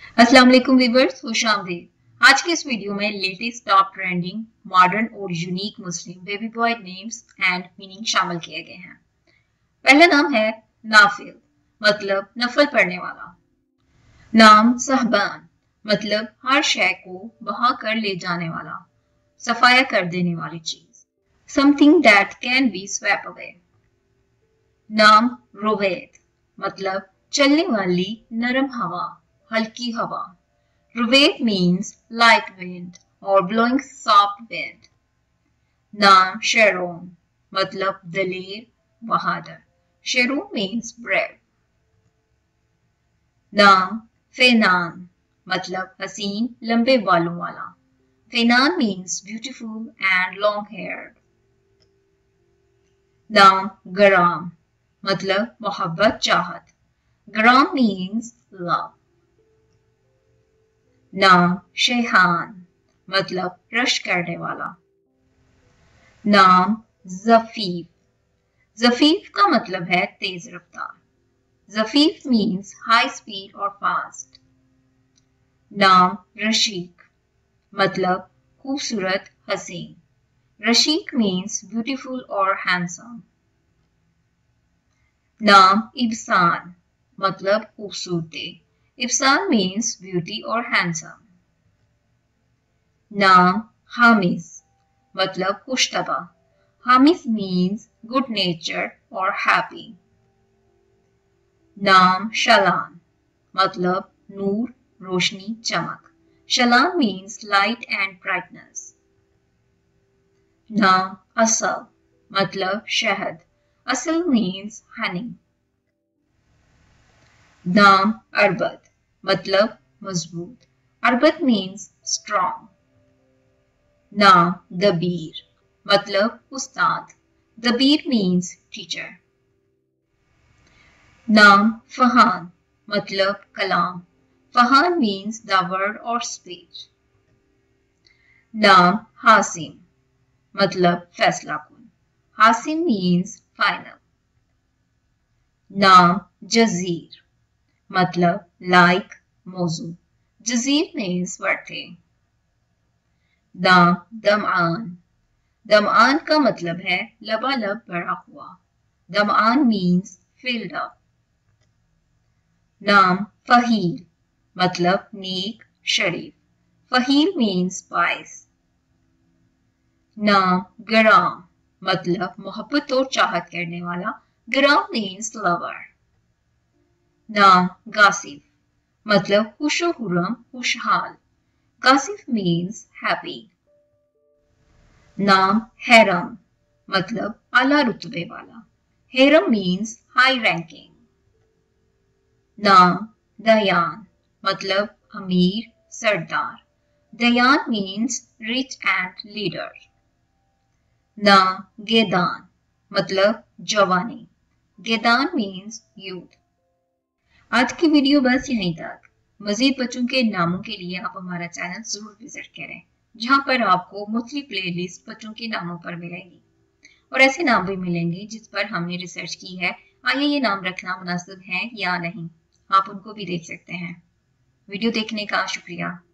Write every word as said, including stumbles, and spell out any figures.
अस्सलाम वालेकुम व्यूअर्स, खुश आमदीद। आज के इस वीडियो में लेटेस्ट टॉप ट्रेंडिंग मॉडर्न और unique Muslim baby boy names and meaning शामिल किए गए हैं। पहला नाम है नाफिल, मतलब नफल पढ़ने वाला। नाम सहबान, मतलब हर शय को बहा कर ले जाने वाला, सफाया कर देने वाली चीज, something that can be swept away. नाम रुवैद, मतलब चलने वाली नरम हवा, हल्की हवा। Ruwait means light wind or blowing soft wind. नाम शेरोन, मतलब दलेर, बहादुर। Sheron means brave. नाम फेनान, मतलब हसीन लंबे बालों वाला। फेनान means beautiful and long haired. नाम गराम, मतलब मोहब्बत चाहत। गराम means love. नाम शेहान, मतलब रश करने वाला। नाम जफीफ, जफीफ का मतलब है तेज रफ्तार। जफीफ मीन्स हाई स्पीड और फास्ट। नाम रशीक, मतलब खूबसूरत हसीन। रशीक मीन्स ब्यूटीफुल और हैंडसम। नाम इब्सान, मतलब खूबसूरती। इब्सान मीन्स ब्यूटी और हैंडसम। नाम हामिस, मतलब खुशतबा। हामिस मीन्स गुड नेचर और हैप्पी। नाम शलान, मतलब नूर, रोशनी, चमक। Shalan means light and brightness. नाम असल, मतलब शहद। असल मीन्स हनी। नाम अरबत, मतलब मजबूत। Arbat means strong. नाम दबीर, मतलब उस्ताद। Dabir means teacher. नाम फहान, मतलब कलाम। फहान मीन्स द वर्ड और स्पीच। नाम हासिम, मतलब फैसला कुन। Hasim means final. नाम जजीर, मतलब लाइक, मौजू। Jazir means worthy. नाम दमआन, दमआन का मतलब है लबालब भरा हुआ। Daman means filled up. नाम फहील, मतलब नेक, शरीफ। फहील मीन्स बाइस। नाम गराम, मतलब मोहब्बत और चाहत करने वाला। Garam means lover. नाम गासिफ, मतलब खुशो खुरम, खुशहाल। Gasif means happy. नाम हैरम, मतलब आला रुतबे वाला। Hairam means high ranking. नाम दयान, मतलब अमीर, सरदार। Dayan means rich and leader. नाम गेदान, मतलब जवानी। Gedan means youth. आज की वीडियो बस यहीं तक। मजीद बच्चों के नामों के लिए आप हमारा चैनल जरूर विजिट करें, जहां पर आपको मुख्तलिफ प्लेलिस्ट बच्चों के नामों पर मिलेंगी और ऐसे नाम भी मिलेंगे जिस पर हमने रिसर्च की है, आइए ये नाम रखना मुनासिब है या नहीं। आप उनको भी देख सकते हैं। वीडियो देखने का शुक्रिया।